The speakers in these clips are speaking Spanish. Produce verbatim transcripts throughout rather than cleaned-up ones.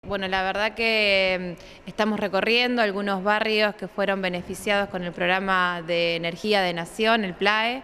Bueno, la verdad que estamos recorriendo algunos barrios que fueron beneficiados con el programa de energía de Nación, el PLAE,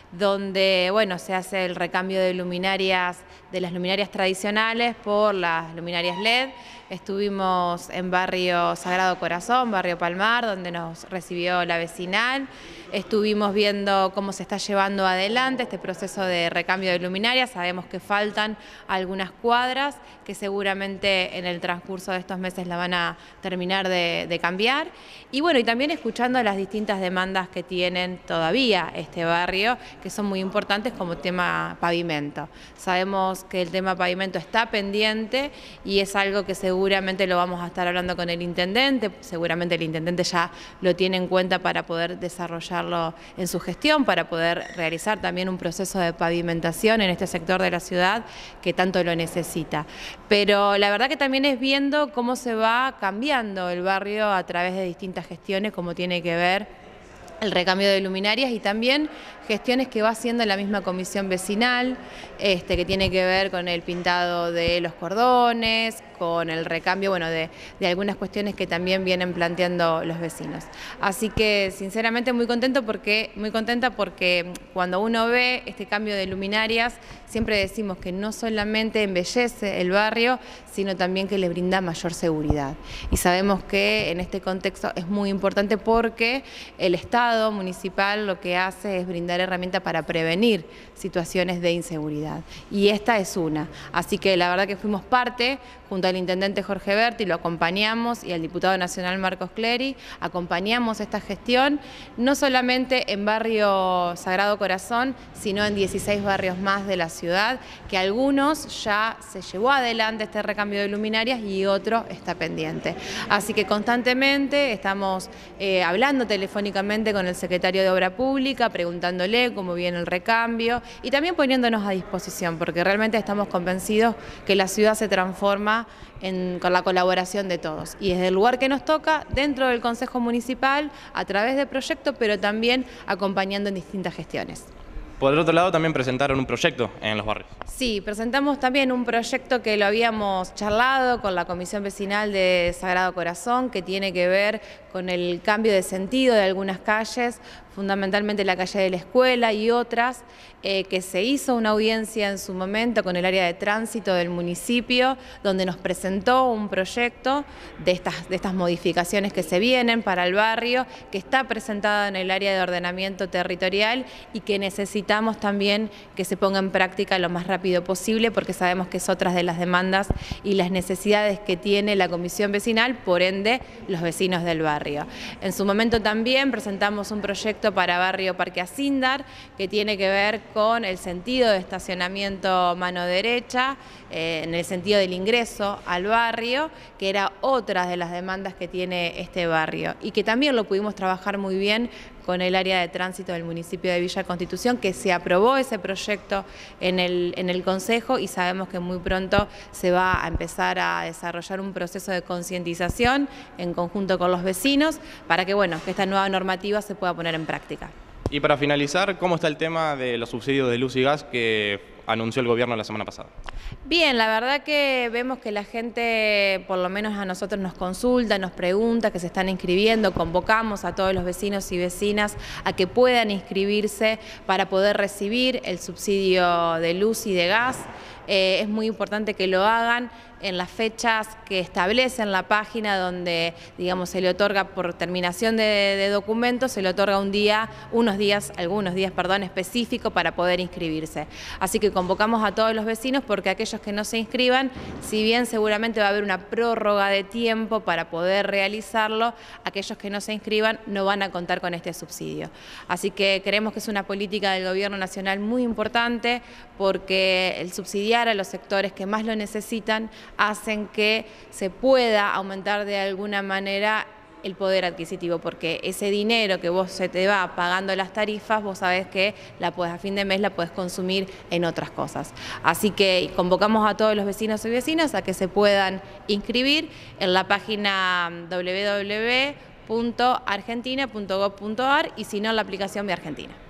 donde bueno, se hace el recambio de luminarias, de las luminarias tradicionales por las luminarias L E D. Estuvimos en barrio Sagrado Corazón, barrio Palmar, donde nos recibió la vecinal. Estuvimos viendo cómo se está llevando adelante este proceso de recambio de luminarias. Sabemos que faltan algunas cuadras que seguramente en el transcurso de estos meses la van a terminar de, de cambiar. Y bueno, y también escuchando las distintas demandas que tienen todavía este barrio, que son muy importantes, como tema pavimento. Sabemos que el tema pavimento está pendiente y es algo que seguramente lo vamos a estar hablando con el intendente. Seguramente el intendente ya lo tiene en cuenta para poder desarrollarlo en su gestión, para poder realizar también un proceso de pavimentación en este sector de la ciudad que tanto lo necesita. Pero la verdad que también es viendo cómo se va cambiando el barrio a través de distintas gestiones, como tiene que ver el recambio de luminarias y también gestiones que va haciendo la misma comisión vecinal, este, que tiene que ver con el pintado de los cordones, con el recambio bueno, de, de algunas cuestiones que también vienen planteando los vecinos. Así que sinceramente muy contento porque, muy contenta porque cuando uno ve este cambio de luminarias, siempre decimos que no solamente embellece el barrio, sino también que le brinda mayor seguridad. Y sabemos que en este contexto es muy importante porque el Estado municipal lo que hace es brindar herramientas para prevenir situaciones de inseguridad. Y esta es una. Así que la verdad que fuimos parte, junto al intendente Jorge Berti, lo acompañamos, y al diputado nacional Marcos Clery, acompañamos esta gestión, no solamente en barrio Sagrado Corazón, sino en dieciséis barrios más de la ciudad, que algunos ya se llevó adelante este recambio de luminarias y otro está pendiente. Así que constantemente estamos eh, hablando telefónicamente con el secretario de Obra Pública, preguntándole cómo viene el recambio y también poniéndonos a disposición, porque realmente estamos convencidos que la ciudad se transforma en, con la colaboración de todos. Y desde el lugar que nos toca, dentro del Consejo Municipal, a través de proyectos, pero también acompañando en distintas gestiones. Por el otro lado, también presentaron un proyecto en los barrios. Sí, presentamos también un proyecto que lo habíamos charlado con la Comisión Vecinal de Sagrado Corazón, que tiene que ver con el cambio de sentido de algunas calles, fundamentalmente la calle de la Escuela y otras, eh, que se hizo una audiencia en su momento con el área de tránsito del municipio, donde nos presentó un proyecto de estas, de estas modificaciones que se vienen para el barrio, que está presentado en el área de ordenamiento territorial y que necesitamos también que se ponga en práctica lo más rápido posible, porque sabemos que es otra de las demandas y las necesidades que tiene la comisión vecinal, por ende los vecinos del barrio. En su momento también presentamos un proyecto para barrio Parque Asíndar, que tiene que ver con el sentido de estacionamiento mano derecha, eh, en el sentido del ingreso al barrio, que era otra de las demandas que tiene este barrio y que también lo pudimos trabajar muy bien con el área de tránsito del municipio de Villa Constitución, que se aprobó ese proyecto en el, en el Consejo y sabemos que muy pronto se va a empezar a desarrollar un proceso de concientización en conjunto con los vecinos para que, bueno, que esta nueva normativa se pueda poner en práctica. Y para finalizar, ¿cómo está el tema de los subsidios de luz y gas que anunció el gobierno la semana pasada? Bien, la verdad que vemos que la gente, por lo menos a nosotros, nos consulta, nos pregunta, que se están inscribiendo, convocamos a todos los vecinos y vecinas a que puedan inscribirse para poder recibir el subsidio de luz y de gas. Eh, es muy importante que lo hagan en las fechas que establecen la página, donde digamos se le otorga por terminación de, de documentos, se le otorga un día, unos días, algunos días, perdón, específicos para poder inscribirse. Así que convocamos a todos los vecinos porque aquellos que no se inscriban, si bien seguramente va a haber una prórroga de tiempo para poder realizarlo, aquellos que no se inscriban no van a contar con este subsidio. Así que creemos que es una política del Gobierno Nacional muy importante, porque el subsidiar a los sectores que más lo necesitan hacen que se pueda aumentar de alguna manera el poder adquisitivo, porque ese dinero que vos se te va pagando las tarifas, vos sabés que la podés, a fin de mes la podés consumir en otras cosas. Así que convocamos a todos los vecinos y vecinas a que se puedan inscribir en la página doble u doble u doble u punto argentina punto gov punto ar y si no en la aplicación Mi Argentina.